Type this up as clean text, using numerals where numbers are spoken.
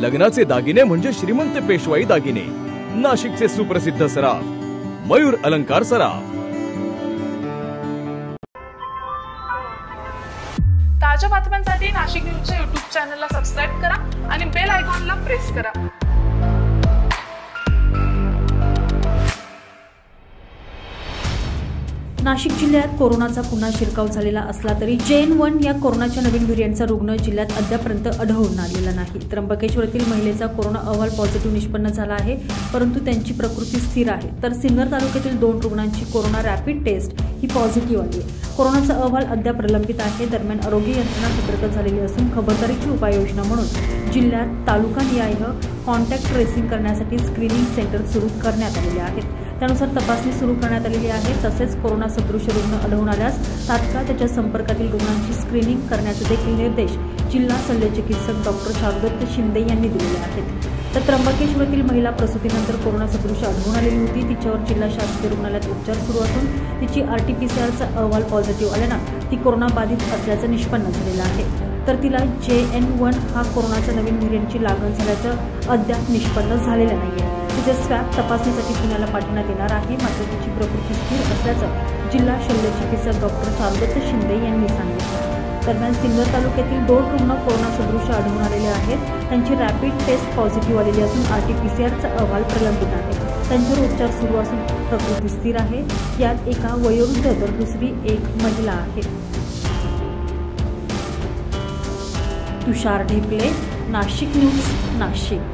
लग्नाचे दागिने म्हणजे श्रीमंत पेशवाई दागिने, नाशिकचे सुप्रसिद्ध सराफ मयूर अलंकार सराफ। ताज्या बातम्यांसाठी नाशिक न्यूजच्या YouTube चॅनलला सबस्क्राइब करा आणि बेल आयकॉनला प्रेस करा। नाशिक जिल्ह्यात कोरोनाचा पुन्हा शिरकाव झालेला असला तरी JN.1 या कोरोनाच्या नवीन व्हेरियंटचा रुग्ण जिल्ह्यात अद्यापर्यंत आढळून आलेला नाही। त्र्यंबकेश्वरातील महिलेचा कोरोना अहवाल पॉझिटिव्ह निष्पन्न झाला आहे, परंतु त्यांची प्रकृती स्थिर आहे। तर सिन्नर तालुक्यातील 2 रुग्णांची कोरोना रॅपिड टेस्ट ही पॉझिटिव्ह आली आहे। कोरोनाचा अहवाल अद्याप प्रलंबित आहे। दरम्यान आरोग्य यंत्रणा सतर्क झालेली असून खबरदारीची उपाययोजना म्हणून जिल्ह्यात तालुकानिहाय कॉन्टॅक्ट ट्रेसिंग करण्यासाठी स्क्रीनिंग सेंटर सुरू करण्यात आलेले आहेत। त्यानुसार तपासणी सुरू करण्यात आलेली आहे। तसेच कोरोना सदृश रुग्ण आढळून आल्यास तात्काळ त्याच्या संपर्कातील रुग्णांची स्क्रीनिंग करण्याचे देखील निर्देश जिल्हा शल्यचिकित्सक डॉक्टर शारदत्त शिंदे यांनी दिलेले आहेत। तर त्र्यंबकेश्वरातील महिला प्रसूतीनंतर कोरोना सदृश आढळून आलेली होती। तिच्यावर जिल्हा शासकीय रुग्णालयात उपचार सुरू असून तिची RT-PCR अहवाल पॉझिटिव्ह आल्यानं ती कोरोना बाधित असल्याचं निष्पन्न झालेलं आहे। तर तिला JN.1 हा कोरोनाच्या नवीन व्हेरियंटची लागण झाल्याचं अद्याप निष्पन्न झालेलं नाहीये। तिचे स्वॅब तपासणीसाठी पुण्याला पाठवण्यात येणार आहे। मात्र तिची प्रकृती स्थिर असल्याचं जिल्हा शल्यचिकित्सक डॉक्टर शारदत्त शिंदे यांनी सांगितलं। दरम्यान सिन्नर तालुक्यातील 2 रुग्ण कोरोना सदृश आढळून आलेले आहेत। त्यांची रॅपिड टेस्ट पॉझिटिव्ह आलेली असून RT-PCR अहवाल प्रलंबित आहे। त्यांच्यावर उपचार सुरू असून प्रकृती स्थिर आहे। यात एका वयोवृद्ध तर दुसरी एक महिला आहे। तुषार ढेकले, नाशिक न्यूज, नाशिक।